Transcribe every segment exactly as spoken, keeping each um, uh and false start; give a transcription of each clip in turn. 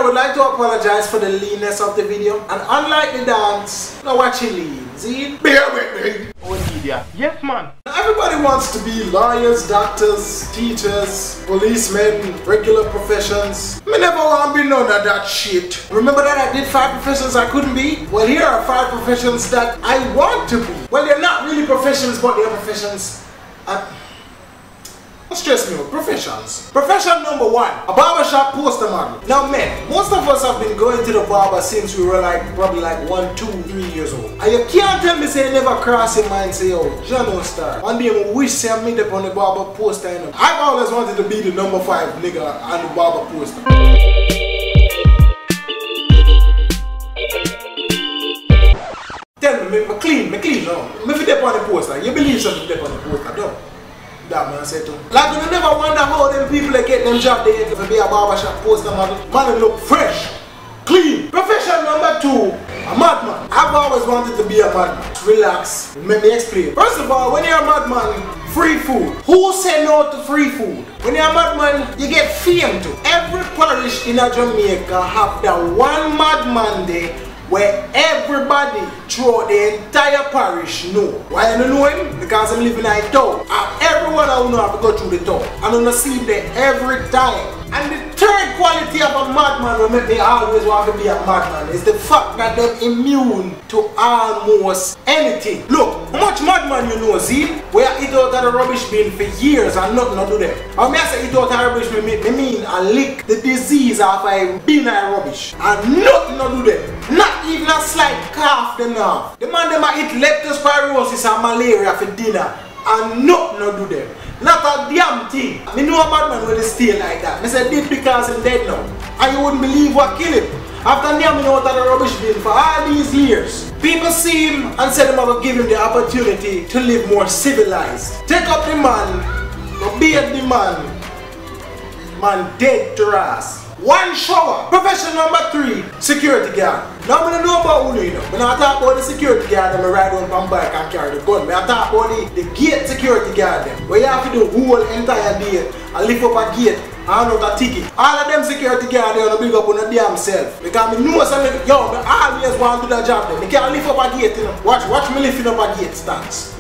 would like to apologize for the leanness of the video. And unlike the dance, now watch it lean. See? Bear with me. Oh, idiot. Yes, man. Everybody wants to be lawyers, doctors, teachers, policemen, regular professions. Me never want to be none of that shit. Remember that I did five professions I couldn't be? Well, here are five professions that I want to be. Well, they're not really professions, but they're professions. Uh, Don't stress me out. Professions. Profession number one, a barbershop poster model. Now men, most of us have been going to the barber since we were like probably like one, two, three years old. And you can't tell me say you never cross your mind say, yo, John Star. One day I wish say I meet up on the barber poster. You know? I've always wanted to be the number five nigga on the barber poster. Tell me, me, me clean, me clean now. Me fit up on the poster. You believe something fit up on the poster, don't? That man said to me. Like you never wonder how them people that get them job they get to be a barbershop poster model. Man look fresh, clean. Profession number two, a madman. I've always wanted to be a madman. Relax, let me explain. First of all, when you're a madman, free food. Who say no to free food? When you're a madman, you get fame too. Every parish in a Jamaica have that one madman day where everybody throughout the entire parish know. Why I don't know him? Because I'm living in a town. And everyone I know have to go through the town. And I'm gonna see him there every time. And the third quality of a madman will make me always want to be a madman is the fact that they're immune to almost anything. Look, how much madman you know, see? We are eat out of the rubbish bin for years and nothing to do them. And me I say eat out of the rubbish bin, me mean I lick the disease off a bin of rubbish. And nothing to do them. Not even a slight cough them now. The man them a eat leptospirosis and malaria for dinner. And nothing to do them. Not a damn thing. Me know a madman will stay like that. Me say did because he's dead now. And you wouldn't believe what killed him. After namming out of the rubbish bin for all these years, people see him and say them will give him the opportunity to live more civilized. Take up the man, go beat the man. Man dead to us. One shower. Profession number three, security guard. Now I don't know about who you know. When I talk about the security guard, I'm ride on my bike and carry the gun. When I talk about the, the gate security guard them, where you have to do the whole entire day and lift up a gate and out a ticket. All of them security guard they want to big up on the damn self. Because I know something, yo, I always want to do that job them. They can't lift up a gate, you know. Watch, watch me lifting up a gate stance.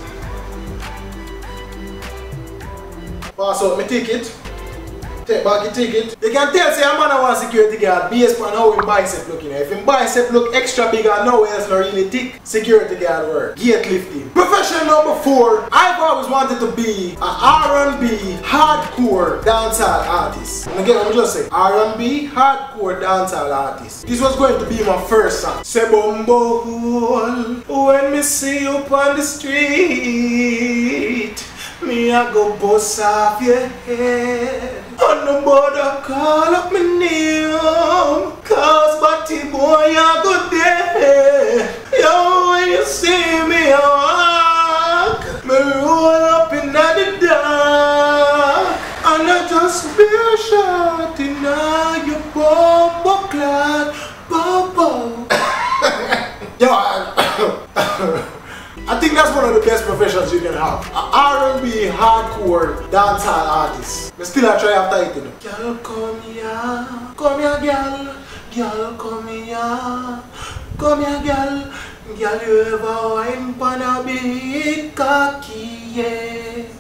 Pass out my ticket. Take back your ticket. You can tell say a man I want security guard based on how his bicep looking. If his bicep look extra big and now it's not really thick, security guard work. Gate lifting. Profession number four. I've always wanted to be an R and B hardcore dancehall artist. And again, I'm just saying R and B hardcore dancehall artist. This was going to be my first song. Say bumbo when me see you on the street, me I go bust off your head. On the border, call up my name, cause Batty boy I go there. Yo, when you see me I walk, me roll up in the dark, and I just be a shot in your bumbo clad bumbo. Yo, I I think that's one of the best professions you can have. An R and B hardcore dancehall artist. But still I try after it, you know. Girl, come here, come here, girl. Girl, come here, come here, girl. Girl, you ever wine pan a big cocky yet?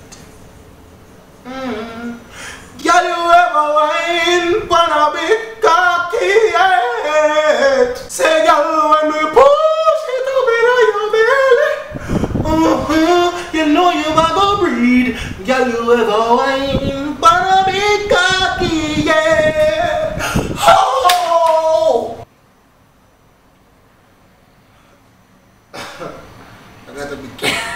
Mm. Girl, you ever wine pan a big cocky yet? Say, girl, when we push it up in your belly. Uh-huh, you know you a go breed. Girl, you ever wine pan a big cocky, yeah. Oh! I gotta be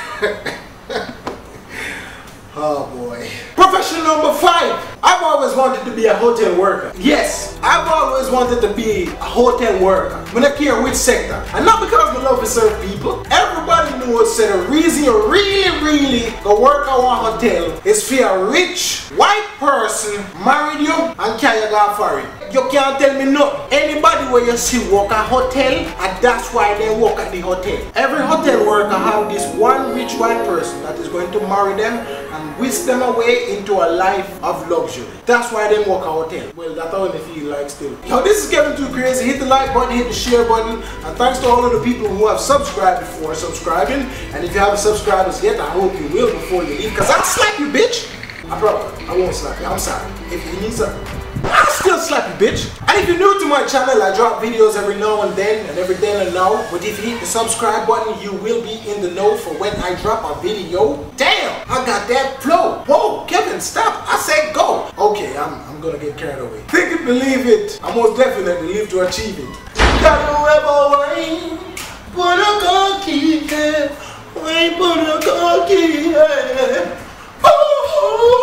oh boy. Profession number five. I've always wanted to be a hotel worker. Yes, I've always wanted to be a hotel worker. I don't care which sector. And not because we love to serve people. Everybody knows that the reason you really, really go work at one hotel is for a rich white person married you and carry you go for it. You can't tell me nothing. Anybody where you see work at hotel, and that's why they work at the hotel. Every hotel worker have this one rich white person that is going to marry them and and whisk them away into a life of luxury. That's why they work a hotel. Well, that's how they feel like still. Yo, this is Kevin Too Crazy. Hit the like button, hit the share button, and thanks to all of the people who have subscribed before subscribing. And if you haven't subscribed us yet, I hope you will before you leave, because I'll slap you, bitch. I promise. I won't slap you. I'm sorry. If you need something, I'll still slap you, bitch. And if you're new to my channel, I drop videos every now and then, and every then and now. But if you hit the subscribe button, you will be in the know for when I drop a video. Damn, I got that flow. Whoa, Kevin, stop. I said go. Okay, I'm, I'm gonna get carried away. Think it, believe it. I most definitely live to achieve it. Got no ever wine, put a cocky head. Wine, put a cocky head. Oh.